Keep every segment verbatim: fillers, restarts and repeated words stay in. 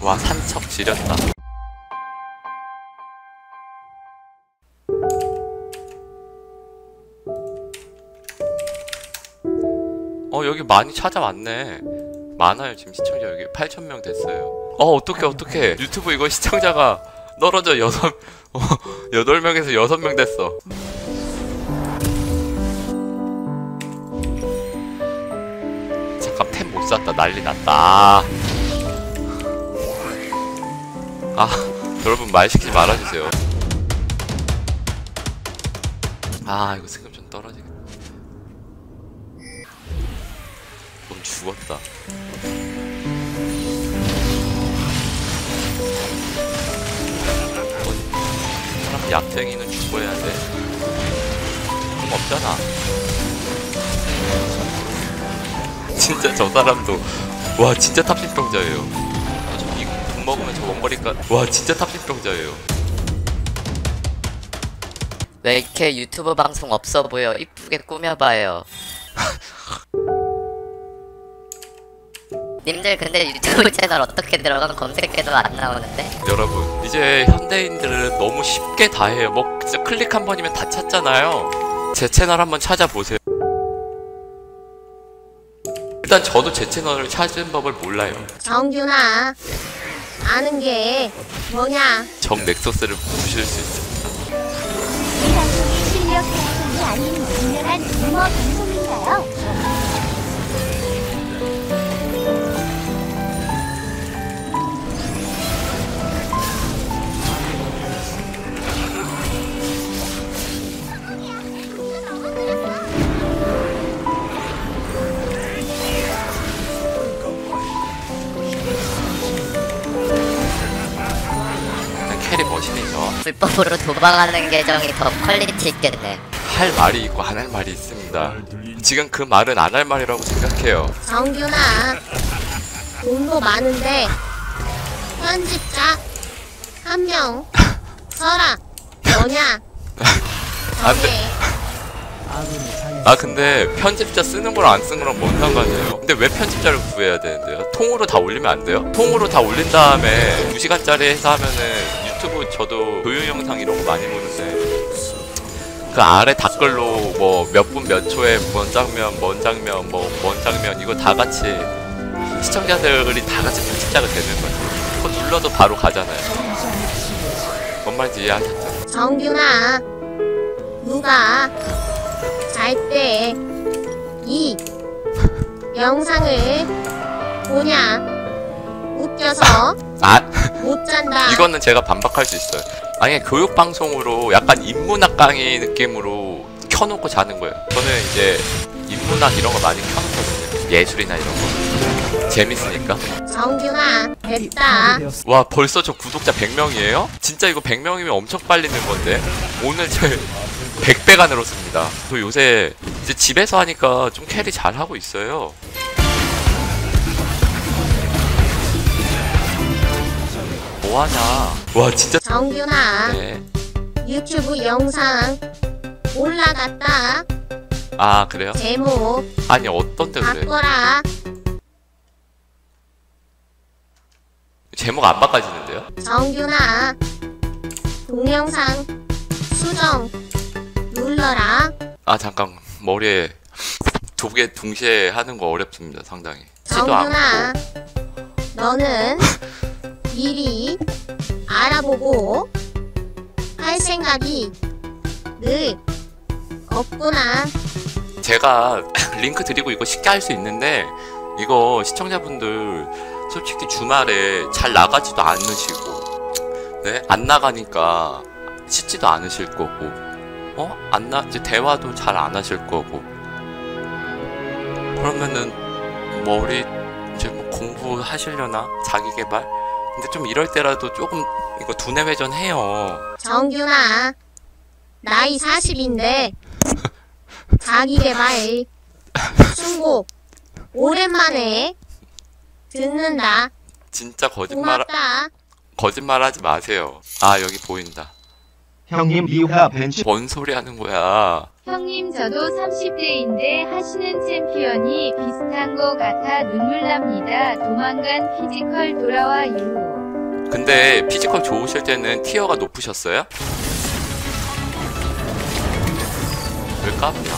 와, 산척 지렸다. 어, 여기 많이 찾아왔네. 많아요. 지금 시청자 여기 팔천 명 됐어요. 어, 어떡해 어떡해. 유튜브 이거 시청자가 떨어져. 여섯 어, 여덟 명에서 여섯 명 됐어. 잠깐 템 못 샀다. 난리 났다. 아, 여러분 말 시키지 말아주세요. 아, 이거 세금 좀 떨어지겠다. 넌 죽었다. 사람 약쟁이는 죽어야 돼. 그럼 없잖아. 진짜 저 사람도 와 진짜 탑신병자예요. 이 돈 먹으면 저 원거리가 와 진짜 탑신병자예요. 왜 이렇게 유튜브 방송 없어 보여? 이쁘게 꾸며봐요. 님들 근데 유튜브 채널 어떻게 들어가면 검색해도 안 나오는데? 여러분 이제 현대인들은 너무 쉽게 다 해요. 뭐 진짜 클릭 한 번이면 다 찾잖아요. 제 채널 한번 찾아보세요. 일단 저도 제 채널을 찾은 법을 몰라요. 정균아, 아는 게 뭐냐? 정 넥서스를 부실 수 있습니다. 이 방송이 실력 방송이 아닌 유명한 유머 방송인가요? 캐리 머신이죠. 불법으로 도망하는 계정이 더 퀄리티 있겠네. 할 말이 있고 안 할 말이 있습니다. 지금 그 말은 안 할 말이라고 생각해요. 정균아, 돈도 많은데 편집자 한 명 서라. 너냐? 안돼. 아 근데 편집자 쓰는 거랑 안 쓰는 거랑 뭔 상관이에요? 근데 왜 편집자를 구해야 되는데요? 통으로 다 올리면 안 돼요? 통으로 다 올린 다음에 두 시간짜리 해서 하면은 유튜브 저도 교육 영상 이런 거 많이 보는데 그 아래 댓글로 뭐 몇 분 몇 초에 뭔 장면, 뭔 장면, 뭐 뭔 장면 이거 다 같이 시청자들이 다 같이 편집자가 되는 거죠. 그거 눌러도 바로 가잖아요. 뭔 말인지 이해하셨죠? 정균아, 누가 잘 때 이 영상을 보냐? 웃겨서 아 못 잔다. 이거는 제가 반박할 수 있어요. 아니 교육방송으로 약간 인문학 강의 느낌으로 켜놓고 자는 거예요. 저는 이제 인문학 이런 거 많이 켜놓거든요. 예술이나 이런 거 재밌으니까. 정균아, 됐다. 와 벌써 저 구독자 백 명이에요? 진짜 이거 백 명이면 엄청 빨리 는 건데 오늘 제 백 배가 늘었습니다. 저 요새 이제 집에서 하니까 좀 캐리 잘 하고 있어요. 뭐하냐? 와 진짜. 정균아, 네. 유튜브 영상 올라갔다. 아 그래요? 제목 아니 어떤데 그래? 바꿔라. 제목 안 바꿔지는데요? 정균아, 동영상 수정 눌러라. 아 잠깐 머리에 두 개 동시에 하는 거 어렵습니다. 상당히. 지도 않고. 정균아, 너는 미리 알아보고 할 생각이 늘 없구나. 제가 링크 드리고 이거 쉽게 할 수 있는데 이거 시청자분들 솔직히 주말에 잘 나가지도 않으시고 네? 안 나가니까 씻지도 않으실 거고 어? 안 나, 이제 대화도 잘 안 하실 거고 그러면은 머리 이제 뭐 공부하시려나? 자기계발? 근데 좀 이럴 때라도 조금 이거 두뇌 회전 해요. 정균아, 나이 사십인데 자기계발 순곡 오랜만에 듣는다. 진짜 거짓말 고맙다. 거짓말하지 마세요. 아 여기 보인다. 형님 리우가 벤치 뭔 소리 하는 거야? 형님 저도 삼십 대인데 하시는 챔피언이 비슷한 거 같아 눈물 납니다. 도망간 피지컬 돌아와 유. 근데 피지컬 좋으실 때는 티어가 높으셨어요? 왜 까부냐?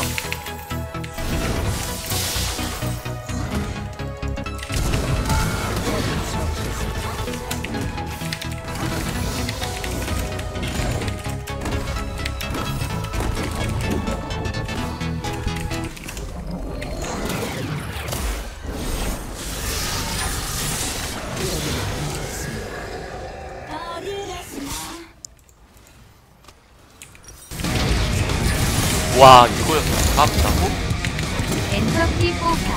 와 이거였어. 까부다고? 엔터키 포카.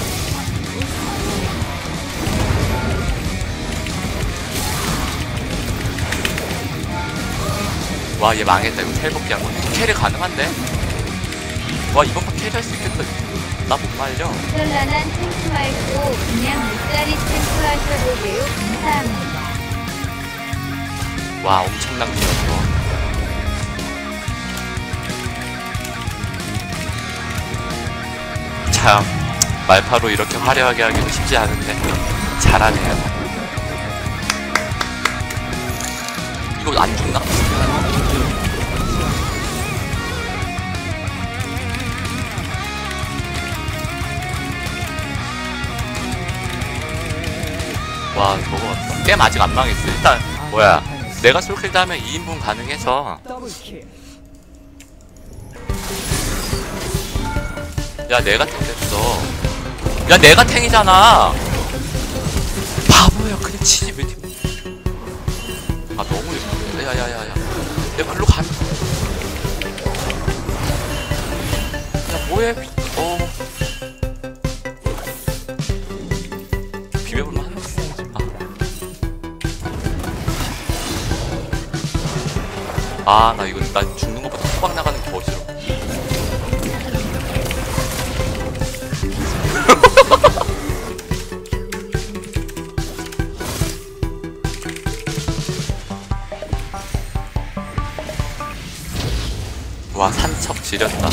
와 얘 망했다. 이거 텔복귀 한 건. 캐리 가능한데? 와 이번 판 캐리 할 수 있겠다. 나 못 말려. 현란한 탱크 말고 그냥 물자리 탱크 하셔보세요. 감사합니다. 와 엄청난 기였어. 참 말파로 이렇게 화려하게 하기도 쉽지 않은데 잘하네요. 이거 안 죽나? 와 저거 왔어. 게임 아직 안 망했어. 일단 뭐야 내가 솔킬드 하면 이 인분 가능해서. 야 내가 탱 됐어. 야 내가 탱이잖아. 바보야. 그냥 치지 왜 팀. 아 너무 예쁘네. 야야야야 야 글로 가면. 야 뭐해. 어 비벼볼만 하네. 아 나 이거 나 죽는 것보다 후방 나가는 게 더 싫어. 와 산척 지렸다.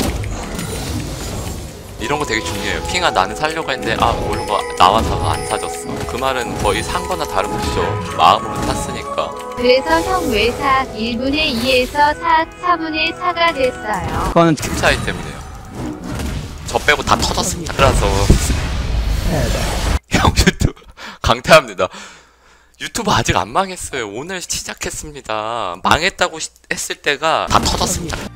이런 거 되게 중요해요. 핑아 나는 살려고 했는데 아 모르고 나와서 안 사졌어. 그 말은 거의 산 거나 다름없죠. 마음으로 탔으니까. 그래서 형 외사 일분의 이에서 사, 사분의 사가 됐어요. 그거는 팀 차이 때문에요. 저 빼고 다 터졌습니다. 그래서 형 유튜브 강퇴합니다. 유튜브 아직 안 망했어요. 오늘 시작했습니다. 망했다고 시, 했을 때가 다 터졌습니다.